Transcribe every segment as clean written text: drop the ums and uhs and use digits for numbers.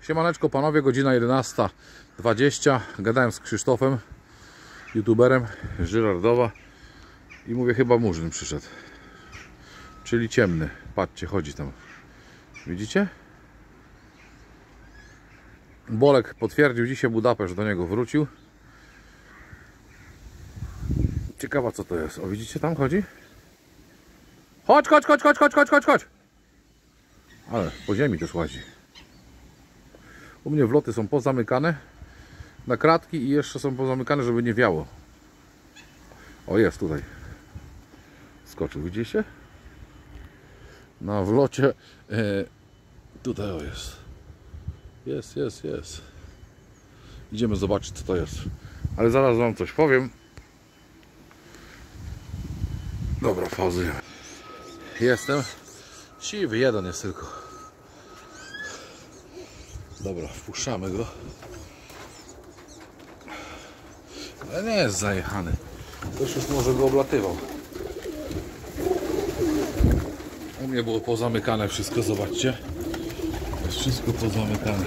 Siemaneczko panowie, godzina 11:20. Gadałem z Krzysztofem, youtuberem z Żyrardowa i mówię, chyba Murzyn przyszedł. Czyli ciemny. Patrzcie, chodzi tam. Widzicie? Bolek potwierdził, dzisiaj Budapeszt do niego wrócił. Ciekawa co to jest. O, widzicie, tam chodzi? Chodź, chodź, chodź, chodź, chodź, chodź, chodź, chodź. Ale po ziemi też łazi. U mnie wloty są pozamykane na kratki i jeszcze są pozamykane, żeby nie wiało. O, jest tutaj. Skoczył, widzicie? Na wlocie tutaj o jest. Jest. Idziemy zobaczyć co to jest. Ale zaraz wam coś powiem. Dobra, pauzujemy. Jestem. Siwy jeden jest tylko. Dobra, wpuszczamy go. Ale nie jest zajechany. Ktoś już może go oblatywał. U mnie było pozamykane wszystko, zobaczcie. Jest wszystko pozamykane.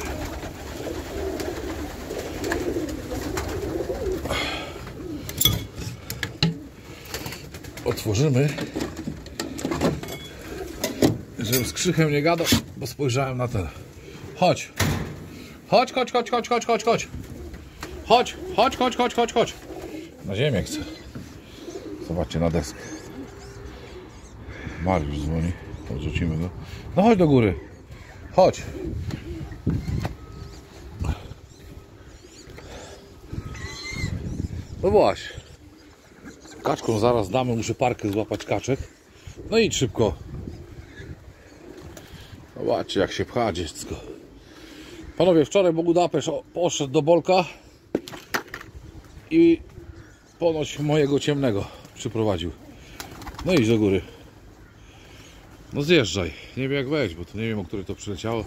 Otworzymy. Żebym z Krzychem nie gadał, bo spojrzałem na ten. Chodź. Chodź. Chodź. Na ziemię chcę. Zobaczcie na deskę. Mariusz dzwoni. Odrzucimy go. No chodź do góry. Chodź. No właśnie. Kaczką zaraz damy, muszę parkę złapać kaczek. No idź szybko. Zobaczcie jak się pcha dziecko. Panowie, wczoraj Budapeszt poszedł do Bolka i ponoć mojego ciemnego przyprowadził. No idź do góry. No zjeżdżaj. Nie wiem jak wejść, bo to nie wiem o której to przyleciało.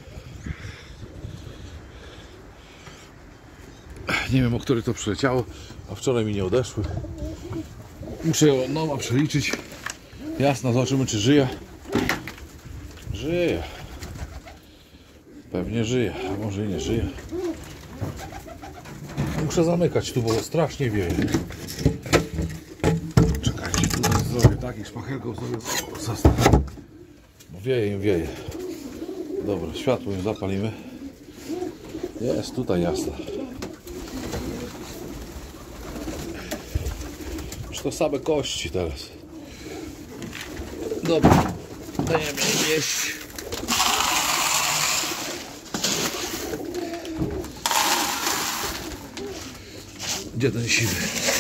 Nie wiem o której to przyleciało, a wczoraj mi nie odeszły. Muszę ją od nowa przeliczyć. Jasno, zobaczymy czy żyje. Żyje. Pewnie żyje, a może i nie żyje. Muszę zamykać tu, bo strasznie wieje. Czekajcie, tutaj zrobię takich szpachelków sobie zastawię. Bo wieje im wieje. Dobra, światło już zapalimy. Jest tutaj jasno. Już to same kości teraz. Dobra, dajemy im jeść. Gdzie ten siwy?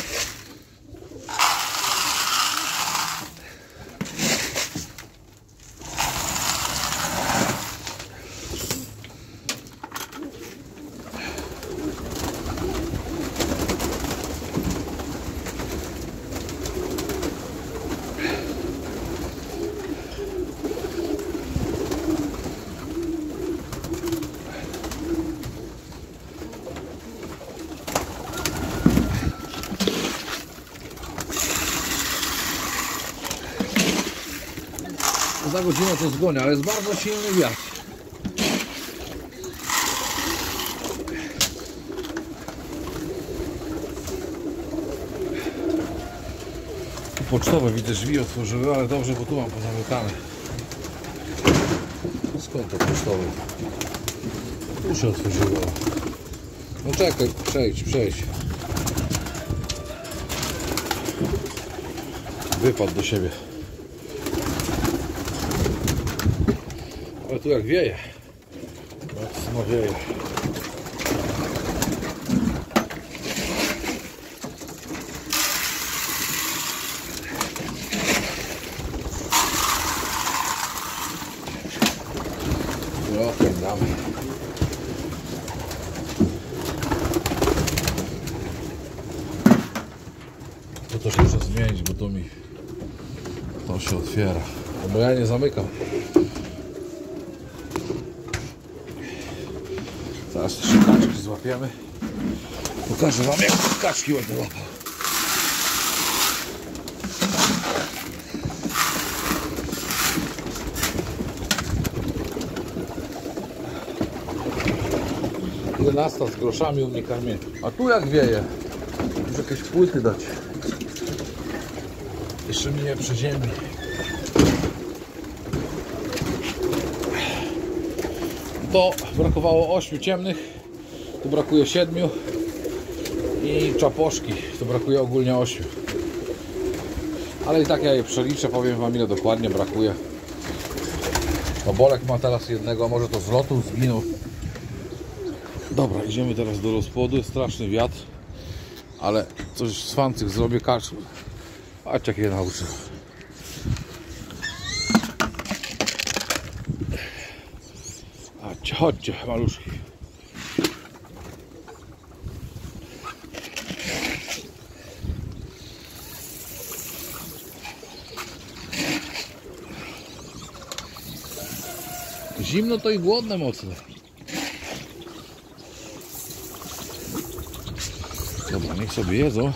Za godzinę to zgonię, ale jest bardzo silny wiatr. Tu pocztowe widzę, drzwi otworzyły, ale dobrze, bo tu mam pozamykane. Skąd to pocztowe? Tu się otworzyło. No czekaj, przejdź. Wypadł do siebie. Ale tu jak wieje. Mocno wieje. Trochę damy. To też muszę zmienić, bo to się otwiera. Bo ja nie zamykam. Zaraz jeszcze kaczki złapiemy. Pokażę wam jak kaczki ładnie łapał. 11 z groszami u mnie karmienie. A tu jak wieje. Muszę jakieś płyty dać. Jeszcze mi nie przeziębi. To brakowało 8 ciemnych. Tu brakuje 7. I czaposzki. To brakuje ogólnie 8. Ale i tak ja je przeliczę. Powiem wam, ile dokładnie brakuje. No Bolek ma teraz jednego. Może to z lotu zginął. Dobra, idziemy teraz do rozpłodu. Jest straszny wiatr. Ale coś z fancyk zrobię. Kaczkę. Patrz, jak je nauczę. Chodźcie, chodźcie, maluszki. Zimno to i głodne mocno. Dobra, niech sobie jedzą.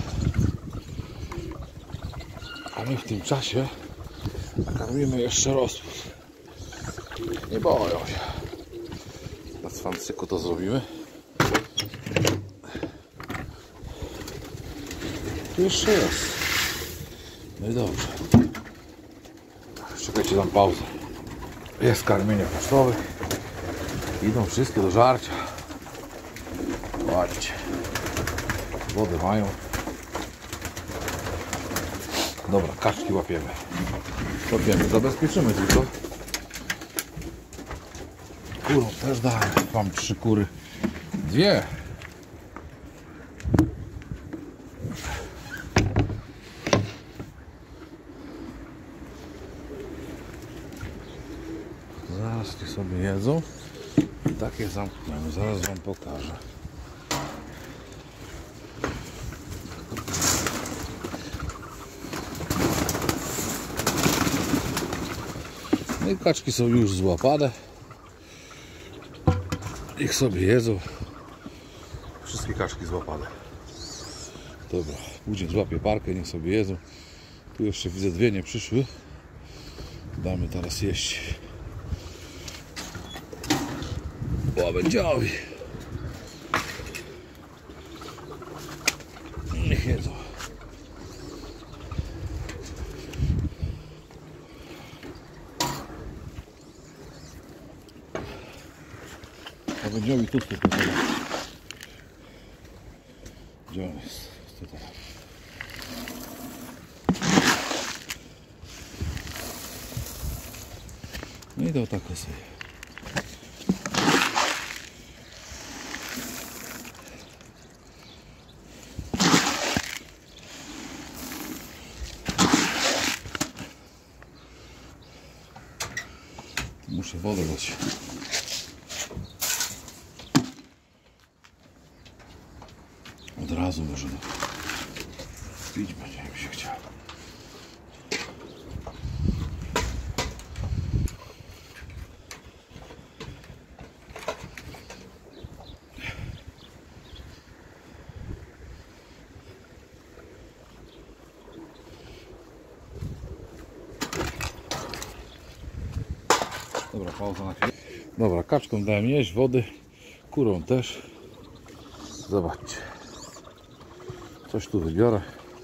A my w tym czasie nakarmimy jeszcze rozpód. Nie boją się. Na cwancyku to zrobimy. Tu jeszcze jest. No i dobrze. Czekajcie, dam pauzę. Jest karmienie pocztowych. Idą wszystkie do żarcia. Patrzcie. Wodę mają. Dobra, kaczki łapiemy. Łapiemy. Zabezpieczymy tylko. Kurą też dałem. Mam 3 kury. 2. Zaraz ci sobie jedzą. I takie zamkniemy. Zaraz wam pokażę. No i kaczki są już złapane. Ich sobie jedzą. Wszystkie kaczki złapane. Dobra, później złapię parkę, niech sobie jedzą. Tu jeszcze widzę 2 nie przyszły. Damy teraz jeść łabędziowi. Niech jedzą. Łabędziowi tu pokazać. Gdzie on jest? Tutaj. No i to tak sobie. Muszę wodę dać. Od razu może pić będzie mi się chciało. Dobra, pauza na chwilę. Dobra, kaczką dałem jeść, wody, kurą też. Zobaczcie. Coś tu wybiorę.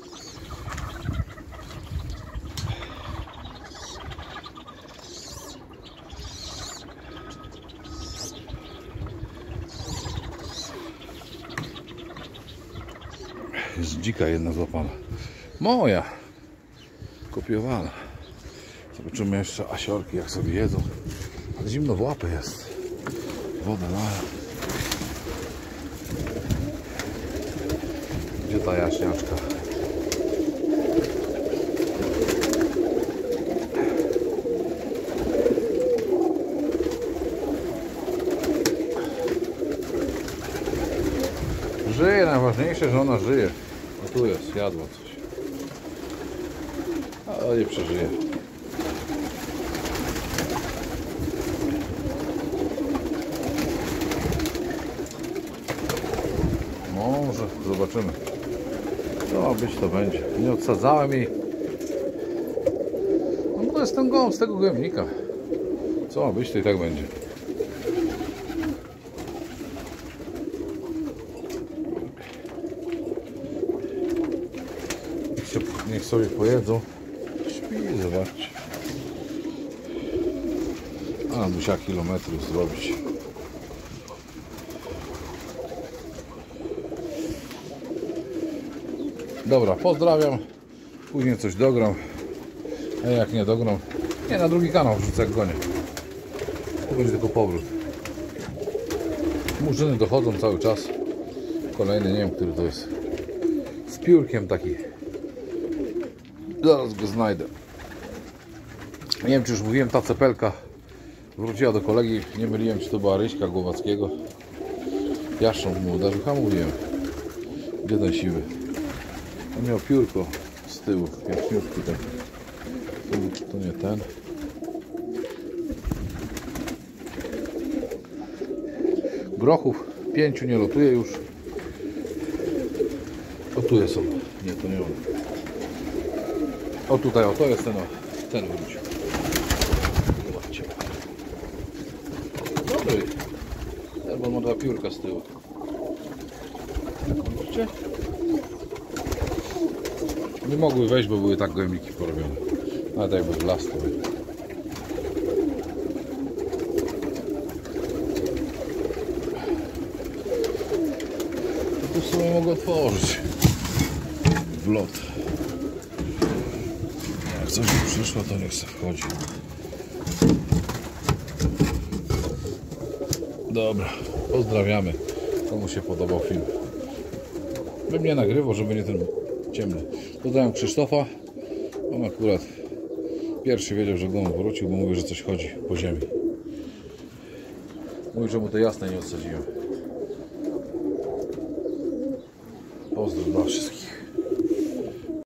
Jest dzika jedna złapana. Moja. Kopiowana. Zobaczymy jeszcze asiorki, jak sobie jedzą. Ale zimno w łapy jest. Wodę mają. Gdzie ta jaśniaczka? Żyje, najważniejsze, że ona żyje. A tu jest, jadła coś. Ale nie przeżyje. Może, zobaczymy. Co ma być, to będzie. Nie odsadzałem jej. No bo to jest ten gołąb z tego gołębnika. Co ma być, to i tak będzie. Niech sobie pojedzą. Śpi, zobaczcie. A musiała kilometrów zrobić. Dobra, pozdrawiam. Później coś dogram. A jak nie dogram, nie, na drugi kanał wrzucę jak gonię. To będzie tylko powrót. Murzyny dochodzą cały czas. Kolejny, nie wiem, który to jest. Z piórkiem taki. Zaraz go znajdę. Nie wiem, czy już mówiłem, ta cepelka wróciła do kolegi. Nie myliłem, czy to była Ryśka Głowackiego. Jaszcząb mu uderzył. Mówiłem. Gdzie ten siwy? On miał piórko z tyłu. Piękniutki ten. To nie ten. Grochów 5 nie lotuje już. O tu jest on. Nie, to nie on. O tutaj, o to jest ten, o. Ten wrócił. Zobaczcie. Dobry. Ten, bo ma dwa piórka z tyłu. Widzicie? Nie mogły wejść, bo były tak gołębiki porobione. Nawet jakby w las to by. Tu sobie mogę otworzyć wlot. Jak coś mi przyszło, to niech sobie wchodzi. Dobra, pozdrawiamy. Komu się podobał film. Bym nie nagrywał, żeby nie ten ciemny. Pozdrawiam Krzysztofa. On akurat pierwszy wiedział, że go wrócił, bo mówi, że coś chodzi po ziemi. Mówi, że mu to jasne nie odsadziłem. Pozdrow dla wszystkich.